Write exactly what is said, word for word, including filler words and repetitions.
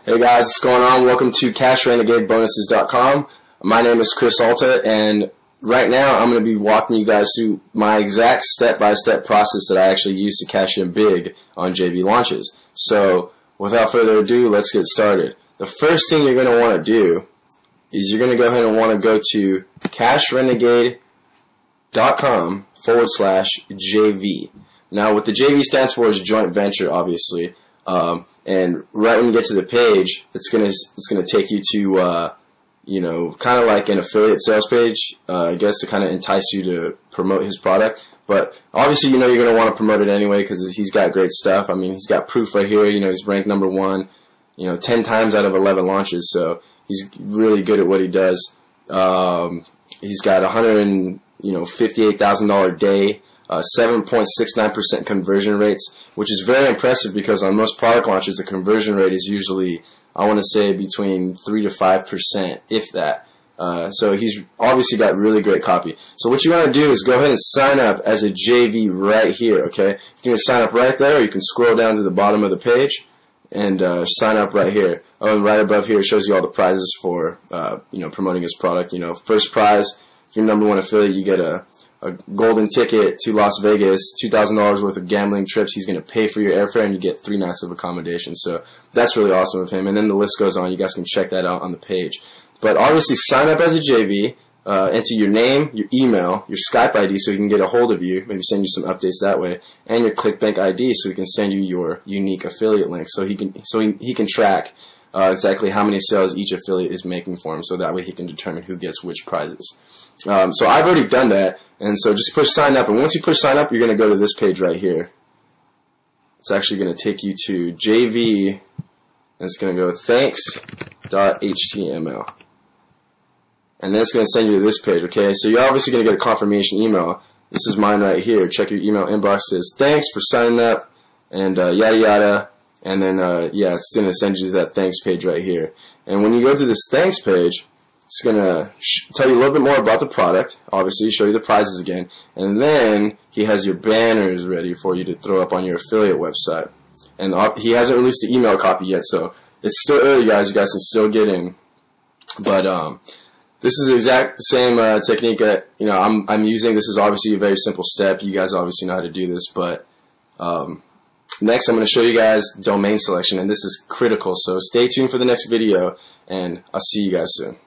Hey guys, what's going on? Welcome to Cash Renegade Bonuses dot com. My name is Chris Alta, and right now I'm going to be walking you guys through my exact step-by-step process that I actually use to cash in big on J V launches. So, without further ado, let's get started. The first thing you're going to want to do is you're going to go ahead and want to go to Cash Renegade dot com forward slash J V. Now, what the J V stands for is joint venture, obviously. Um, and right when you get to the page, it's gonna it's gonna take you to uh, you know, kind of like an affiliate sales page, uh, I guess, to kind of entice you to promote his product. But obviously, you know, you're gonna want to promote it anyway because he's got great stuff. I mean, he's got proof right here. You know, he's ranked number one, you know, ten times out of eleven launches. So he's really good at what he does. Um, he's got a hundred, you know, fifty-eight thousand dollar day. Uh, seven point six nine percent conversion rates, which is very impressive because on most product launches, the conversion rate is usually, I want to say, between three to five percent, if that. Uh, so he's obviously got really great copy. So what you want to do is go ahead and sign up as a J V right here, okay? You can either sign up right there, or you can scroll down to the bottom of the page and uh, sign up right here. Oh, and right above here, it shows you all the prizes for, uh, you know, promoting his product. You know, first prize, if you're number one affiliate, you get a a golden ticket to Las Vegas, two thousand dollars worth of gambling trips. He's going to pay for your airfare, and you get three nights of accommodation. So that's really awesome of him. And then the list goes on. You guys can check that out on the page. But obviously, sign up as a J V, uh, enter your name, your email, your Skype I D so he can get a hold of you, maybe send you some updates that way, and your ClickBank I D so he can send you your unique affiliate link so he can so he, he can track uh, exactly how many sales each affiliate is making for him, so that way he can determine who gets which prizes. Um, so I've already done that, and so just push sign up, and once you push sign up, you're going to go to this page right here. It's actually going to take you to J V, and it's going to go thanks dot H T M L. And then it's going to send you to this page, okay? So you're obviously going to get a confirmation email. This is mine right here. Check your email inbox. It says, thanks for signing up, and uh, yada yada. And then, uh, yeah, it's going to send you to that thanks page right here. And when you go to this thanks page, it's going to tell you a little bit more about the product, obviously, show you the prizes again, and then he has your banners ready for you to throw up on your affiliate website. And he hasn't released the email copy yet, so it's still early, guys. You guys can still get in. But um, this is the exact same uh, technique that you know I'm I'm using. This is obviously a very simple step. You guys obviously know how to do this, but um, next I'm going to show you guys domain selection, and this is critical. So stay tuned for the next video, and I'll see you guys soon.